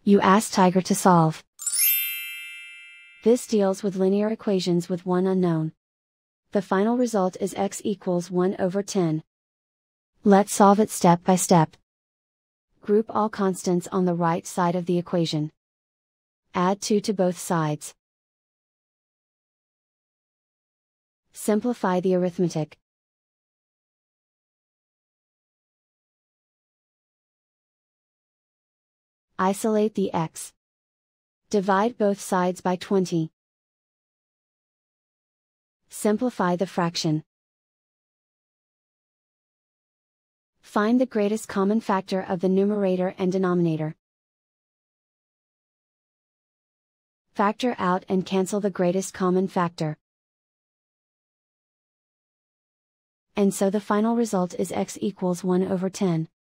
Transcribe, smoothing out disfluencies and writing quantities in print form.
You ask Tiger to solve. This deals with linear equations with one unknown. The final result is x equals 1 over 10. Let's solve it step by step. Group all constants on the right side of the equation. Add 2 to both sides. Simplify the arithmetic. Isolate the x. Divide both sides by 20. Simplify the fraction. Find the greatest common factor of the numerator and denominator. Factor out and cancel the greatest common factor. And so the final result is x equals 1 over 10.